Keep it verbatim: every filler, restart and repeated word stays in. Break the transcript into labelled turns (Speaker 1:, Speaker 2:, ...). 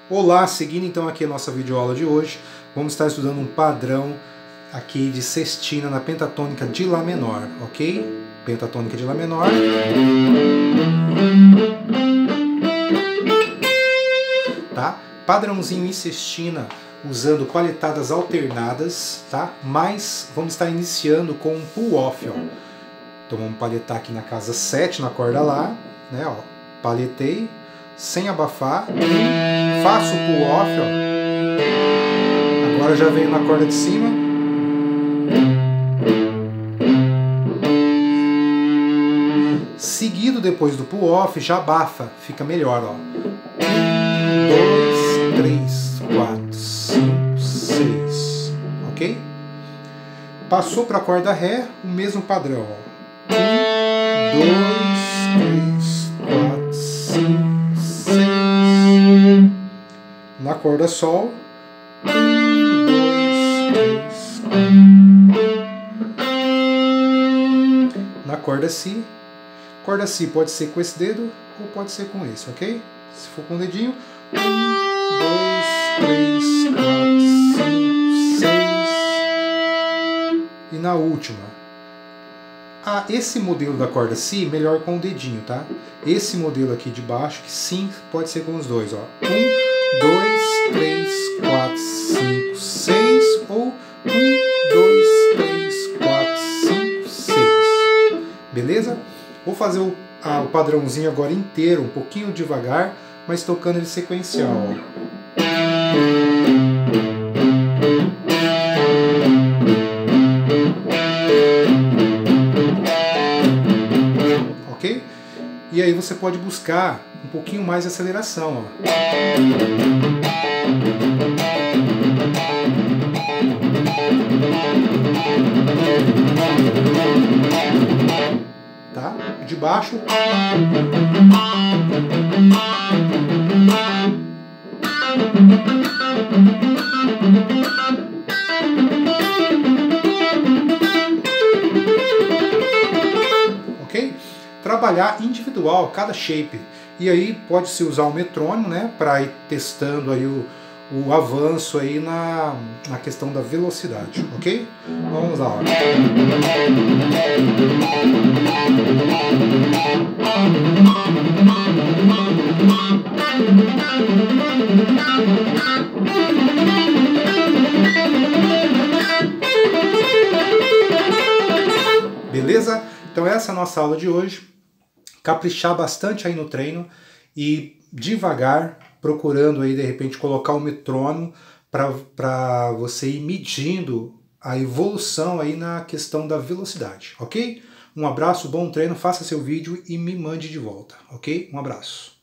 Speaker 1: Olá, seguindo então aqui a nossa videoaula de hoje, vamos estar estudando um padrão aqui de sextina na pentatônica de Lá menor, ok? Pentatônica de Lá menor. Tá? Padrãozinho em sextina usando palhetadas alternadas, tá? Mas vamos estar iniciando com um pull-off, ó. Então vamos palhetar aqui na casa sete, na corda Lá, né? Ó, palhetei, sem abafar, e faço o pull-off, ó. Agora já venho na corda de cima. Seguido depois do pull-off, já abafa, fica melhor, ó. Um, dois, três, quatro, cinco, seis, ok? Passou para a corda Ré, o mesmo padrão, ó. Um, dois, três, quatro, cinco, seis. Na corda Sol. Um, dois, três, quatro. Na corda Si. Corda Si pode ser com esse dedo ou pode ser com esse, ok? Se for com o dedinho. Um, dois, três, quatro, cinco, seis. E na última. Ah, esse modelo da corda Si, melhor com o dedinho, tá? Esse modelo aqui de baixo, que sim, pode ser com os dois, ó. Um, dois, três, quatro, cinco, seis, ou um, dois, três, quatro, cinco, seis. Beleza? Vou fazer o, ah, o padrãozinho agora inteiro, um pouquinho devagar, mas tocando ele sequencial, ó. Ok? E aí você pode buscar um pouquinho mais de aceleração, ó. Tá? De baixo. Ok? Trabalhar individual, cada shape. E aí pode-se usar o metrônomo, né, para ir testando aí o, o avanço aí na, na questão da velocidade, ok? Vamos lá. Ó. Beleza? Então essa é a nossa aula de hoje. Caprichar bastante aí no treino e devagar, procurando aí de repente colocar o metrônomo para você ir medindo a evolução aí na questão da velocidade, ok? Um abraço, bom treino, faça seu vídeo e me mande de volta, ok? Um abraço.